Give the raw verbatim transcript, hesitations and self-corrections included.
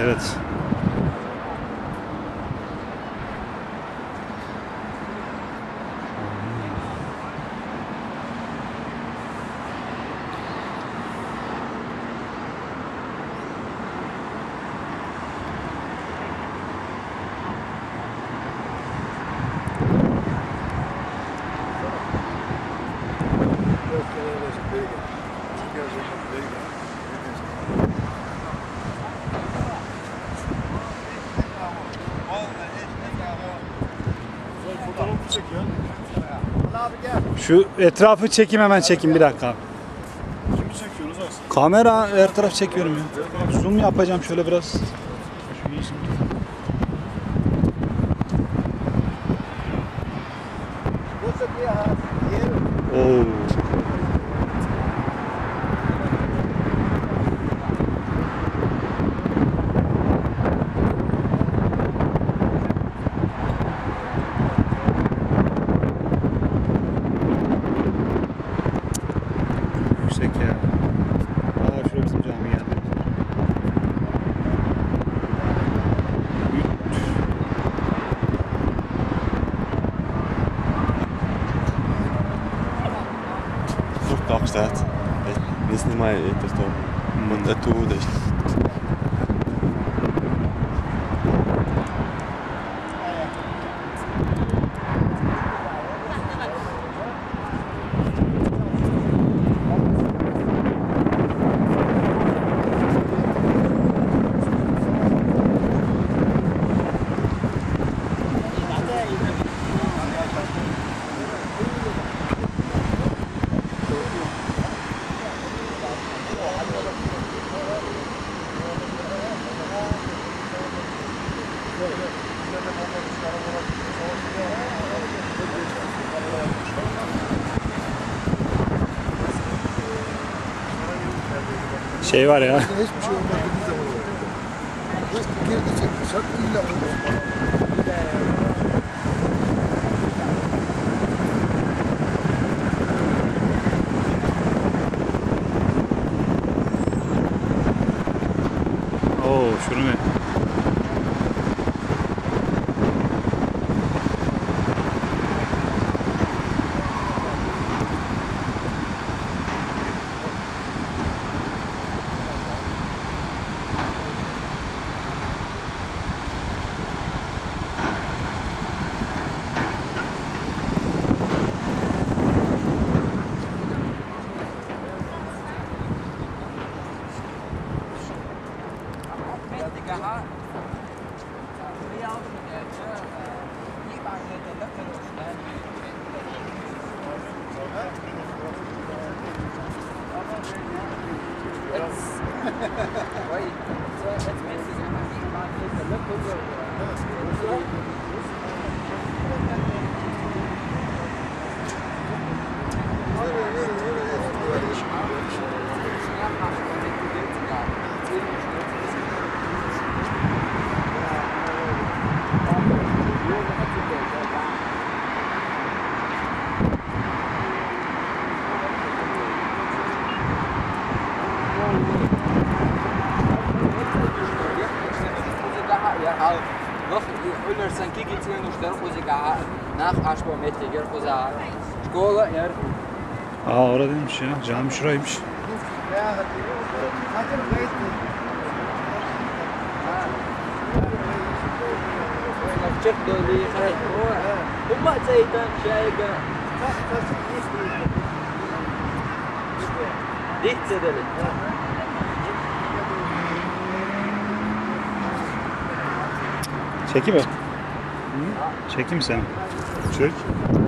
Evet. Şu etrafı çekeyim, hemen çekeyim bir dakika. Kimi çekiyoruz aslında? Kamera her taraf çekiyorum ya. Zoom yapacağım şöyle biraz. Şu iyisin. Oo. Yüksek ya. Aa, şurada bizim cami geldi. Vluchtdag staat. Dit is niet mijn eten toch? Want het toe dus. Şey var ya. Hiçbir şey olmadığımız zaman olur. Nasıl geride çekmişler illa olur. Oo, şunu ne? Sen ki gitsen uçları koca nach aşko mettiger koza şkola yer. Aa, orada değilmiş ya. Cami şuraymış. Çık dolu kare. Umma zeytan şeyga. Dik edelim. Çekeyim mi? Çekeyim sen. Çek.